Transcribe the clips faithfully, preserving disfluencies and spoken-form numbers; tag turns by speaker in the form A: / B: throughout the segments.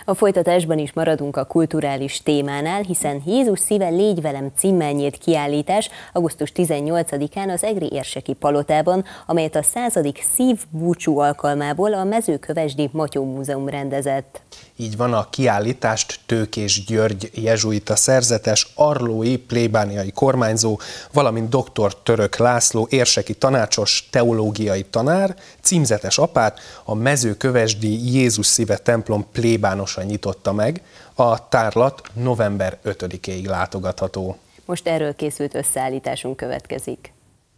A: A folytatásban is maradunk a kulturális témánál, hiszen Jézus szíve, légy velem címmel nyílt kiállítás augusztus tizennyolcadikán az egri érseki palotában, amelyet a századik szívbúcsú alkalmából a Mezőkövesdi Matyó Múzeum rendezett.
B: Így van, a kiállítást Tőkés György jezsuita szerzetes, arlói plébániai kormányzó, valamint dr. Török László érseki tanácsos, teológiai tanár, címzetes apát a Mezőkövesdi Jézus szíve templom plébánosa nyitotta meg. A tárlat november ötödikéig látogatható.
A: Most erről készült összeállításunk következik.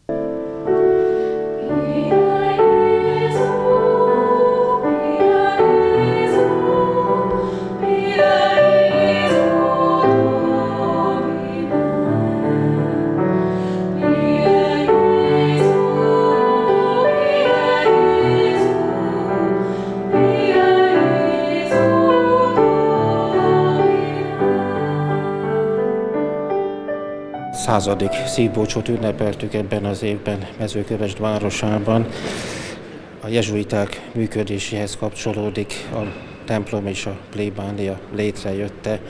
C: Századik szívbúcsút ünnepeltük ebben az évben Mezőkövesd városában. A jezsuiták működéséhez kapcsolódik a templom és a plébánia létrejötte.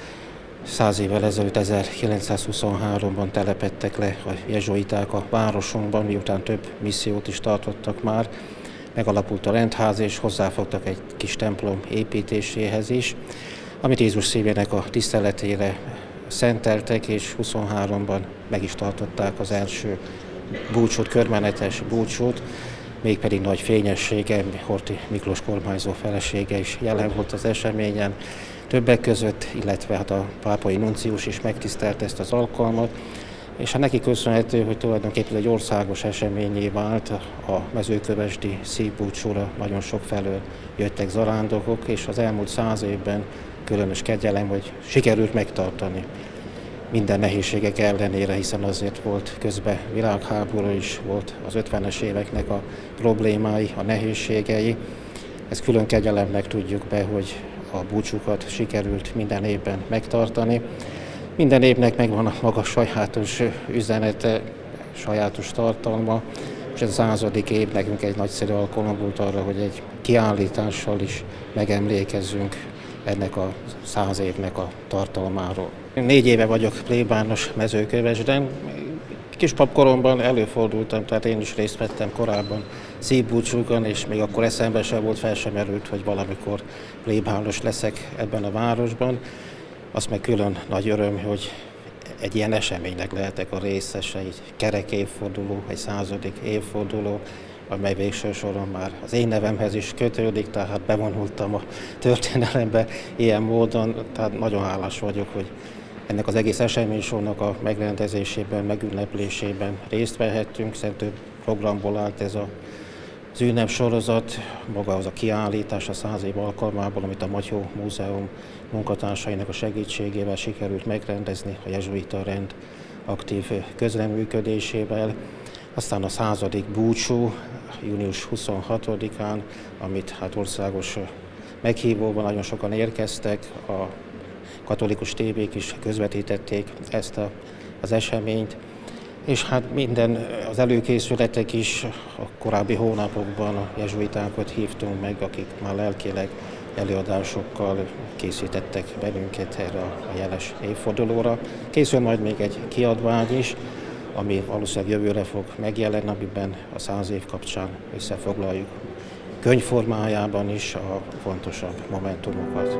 C: Száz évvel ezelőtt, ezerkilencszázhuszonháromban telepedtek le a jezsuiták a városunkban, miután több missziót is tartottak már. Megalapult a rendház, és hozzáfogtak egy kis templom építéséhez is, amit Jézus szívének a tiszteletére szenteltek, és huszonháromban meg is tartották az első búcsút, körmenetes búcsút, mégpedig nagy fényessége, Horthy Miklós kormányzó felesége is jelen volt az eseményen többek között, illetve hát a pápai nuncius is megtisztelte ezt az alkalmat, és hát neki köszönhető, hogy tulajdonképpen egy országos eseményé vált. A mezőkövesdi szívbúcsúra nagyon sok felől jöttek zarándokok, és az elmúlt száz évben különös kegyelem, hogy sikerült megtartani minden nehézségek ellenére, hiszen azért volt közben világháború is, volt az ötvenes éveknek a problémái, a nehézségei. Ezt külön kegyelemnek tudjuk be, hogy a búcsúkat sikerült minden évben megtartani. Minden évnek megvan a maga sajátos üzenete, sajátos tartalma, és ez a századik év nekünk egy nagyszerű alkalom volt arra, hogy egy kiállítással is megemlékezzünk ennek a száz évnek a tartalmáról. Négy éve vagyok plébános Mezőkövesden. Kispapkoromban előfordultam, tehát én is részt vettem korábban szívbúcsúkon, és még akkor eszembe sem volt, fel sem merült, hogy valamikor plébános leszek ebben a városban. Azt meg külön nagy öröm, hogy egy ilyen eseménynek lehetek a részese, egy kerek évforduló, egy századik évforduló, amely végső soron már az én nevemhez is kötődik, tehát bevonultam a történelembe ilyen módon, tehát nagyon hálás vagyok, hogy ennek az egész eseménysornak a megrendezésében, megünneplésében részt vehettünk, hiszen több programból állt ez a az ünnepsorozat, maga az a kiállítás a száz év alkalmából, amit a Matyó Múzeum munkatársainak a segítségével sikerült megrendezni, a jezsuita rend aktív közreműködésével. Aztán a századik búcsú június huszonhatodikán, amit hát országos meghívóban nagyon sokan érkeztek, a katolikus tévék is közvetítették ezt a, az eseményt, és hát minden az előkészületek is a korábbi hónapokban a jezsuitákat hívtunk meg, akik már lelkileg előadásokkal készítettek bennünket erre a jeles évfordulóra. Készül majd még egy kiadvány is, ami valószínűleg jövőre fog megjelenni, amiben a száz év kapcsán összefoglaljuk könyvformájában is a fontosabb momentumokat.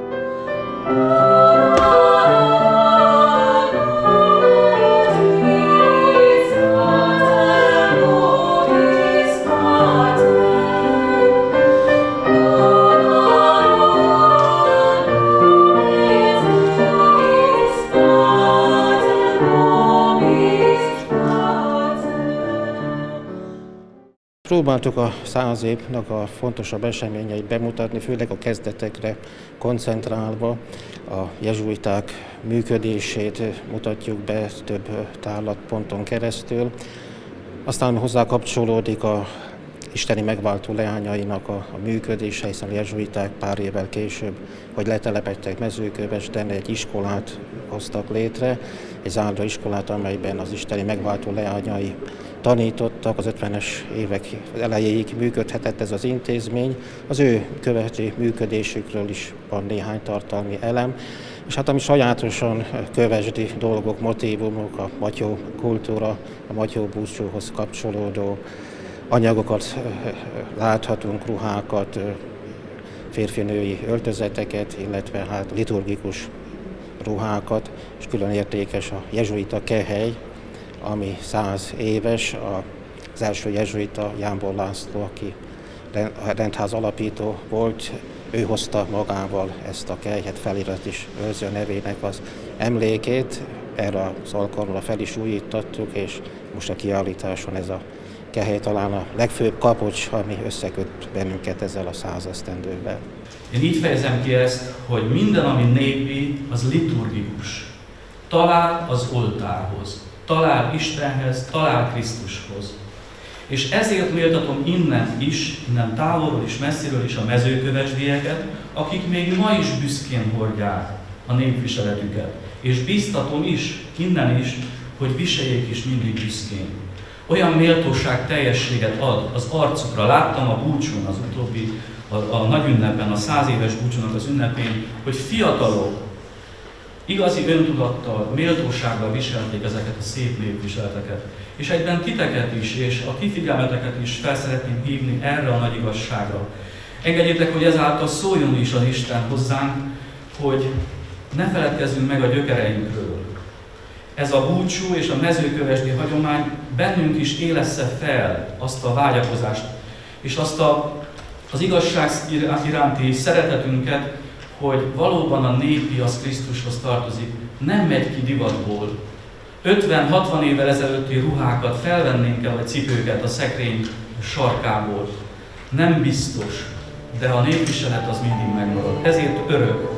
C: Próbáltuk a száz évnek a fontosabb eseményeit bemutatni, főleg a kezdetekre koncentrálva. A jezsuiták működését mutatjuk be több tárlatponton keresztül. Aztán hozzá kapcsolódik a isteni megváltó leányainak a, a működése, hiszen a jezsuiták pár évvel később, hogy letelepedtek Mezőkövesden, egy iskolát hoztak létre, egy záró iskolát, amelyben az isteni megváltó leányai tanítottak, az ötvenes évek elejéig működhetett ez az intézmény. Az ő követő működésükről is van néhány tartalmi elem, és hát ami sajátosan kövesdi dolgok, motívumok, a matyó kultúra, a matyó búcsúhoz kapcsolódó anyagokat láthatunk, ruhákat, férfi-női öltözeteket, illetve hát liturgikus ruhákat, és külön értékes a jezsuita kehely, ami száz éves, az első jezsuita Jámbor László, aki rendház alapító volt, ő hozta magával ezt a kelyhet, felirat is őrzi a nevének az emlékét, erre az alkalomra fel is újítottuk, és most a kiállításon ez a kehely talán a legfőbb kapocs, ami összeköt bennünket ezzel a százesztendővel.
D: Én így fejezem ki ezt, hogy minden, ami népi, az liturgikus. Talál az oltárhoz, talál Istenhez, talál Krisztushoz. És ezért méltatom innen is, innen távolról is, messziről is a mezőkövesdieket, akik még ma is büszkén hordják a népviseletüket. És biztatom is, innen is, hogy viseljék is mindig büszkén. Olyan méltóság teljességet ad az arcukra. Láttam a búcsún, az utóbbi, a, a nagy ünnepen, a száz éves búcsúnak az ünnepén, hogy fiatalok igazi öntudattal, méltósággal viselték ezeket a szép népviseleteket. És egyben titeket is, és a ti figyelmeteket is fel szeretném hívni erre a nagy igazságra. Engedjétek, hogy ezáltal szóljon is az Isten hozzánk, hogy ne feledkezzünk meg a gyökereinkről. Ez a búcsú és a mezőkövesdi hagyomány bennünk is élessze fel azt a vágyakozást, és azt a, az igazság iránti szeretetünket, hogy valóban a népi az Krisztushoz tartozik, nem megy ki divatból. ötven-hatvan évvel ezelőtti ruhákat felvennénk el, vagy cipőket a szekrény sarkából. Nem biztos, de a népviselet az mindig megmarad. Ezért örök.